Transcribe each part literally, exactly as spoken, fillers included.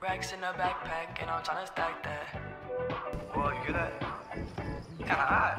Racks in a backpack, and I'm tryna stack that. Whoa, you hear that? Kinda hot.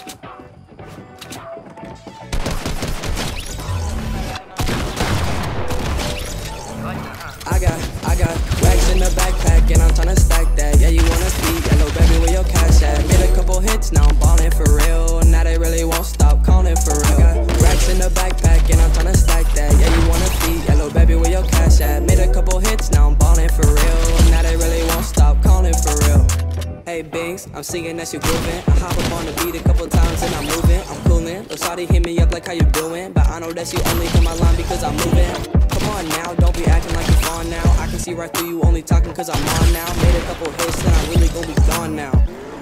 You like that, huh? I got, I got racks in the backpack, and I'm tryna stack that. Yeah, you wanna see, yellow baby, where your cash at? Made a couple hits, now I'm ballin' for real. Now they really won't stop calling for real. I got racks in the backpack, and I'm tryna stack that. Yeah, you wanna see, yellow baby, where your cash at? Made a couple hits, now I'm ballin' for real. Now they really won't stop calling for real. Hey Bings, I'm singing that you groovin'. I hop up on the beat a couple times and I'm moving. I'm coolin', little shawty hit me up like how you doing, but I know that you only hit my line because I'm moving. Come on now, don't be acting like you're on now. I can see right through you, only talking cause I'm on now. Made a couple hits and I'm really gonna be gone now.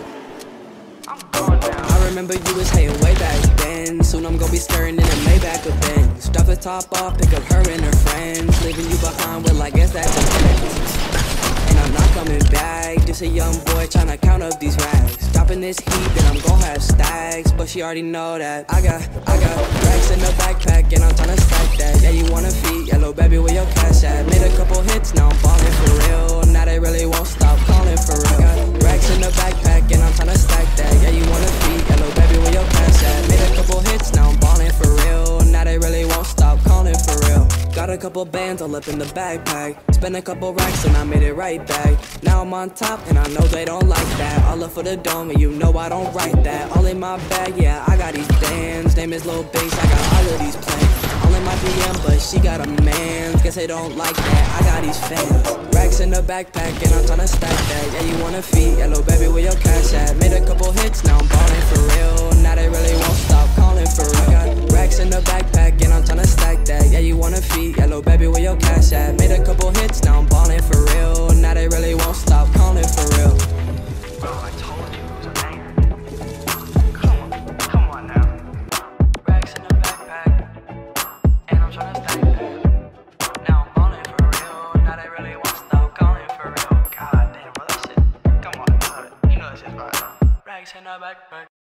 I'm gone now. I remember you was hating way back then. Soon I'm gonna be staring in a Maybach of Benz. Drop the top off, pick up her and her friends, leaving you behind with I guess that's a and I'm not coming back, just a young boy tryna count up these racks. Dropping this heat, then I'm gon' have stacks, but she already know that I got, I got racks in the backpack, and I'm tryna stack that. Yeah, you wanna feed, yellow baby, where your cash at? Made a couple hits, now I'm ballin' for real. Now they really won't stop calling for real. I got racks in the backpack, and I'm tryna stack that. Yeah, you wanna feed, yellow baby, where your cash at? Made a couple hits, now I'm ballin' for real. Now they really won't stop calling for real. Got a couple bands all up in the backpack. Spent a couple racks and I made it right back. Now I'm on top and I know they don't like that. All up for the dome and you know I don't write that. All in my bag, yeah, I got these bands. Name is Lil Bass, I got all of these plans. All in my D M, but she got a man. Guess they don't like that, I got these fans. Racks in the backpack and I'm tryna stack that. Yeah, you wanna feed, yellow baby, where your cash at? Made a couple hits, now I'm ballin' for real. Now they really won't stop calling for real. Got racks in the backpack and I'm tryna stack that. Yeah, you wanna feed, yellow baby, where your cash at? Made a couple hits, now I'm ballin' for real. Now they really won't stop calling for real. Bro, I told you it was a banger. Come on, come on now. Racks in the backpack, and I'm tryna stack that. Now I'm ballin' for real. Now they really won't stop calling for real. God damn, bro, that shit. Come on, you know that, you know that shit's right. Racks in the backpack.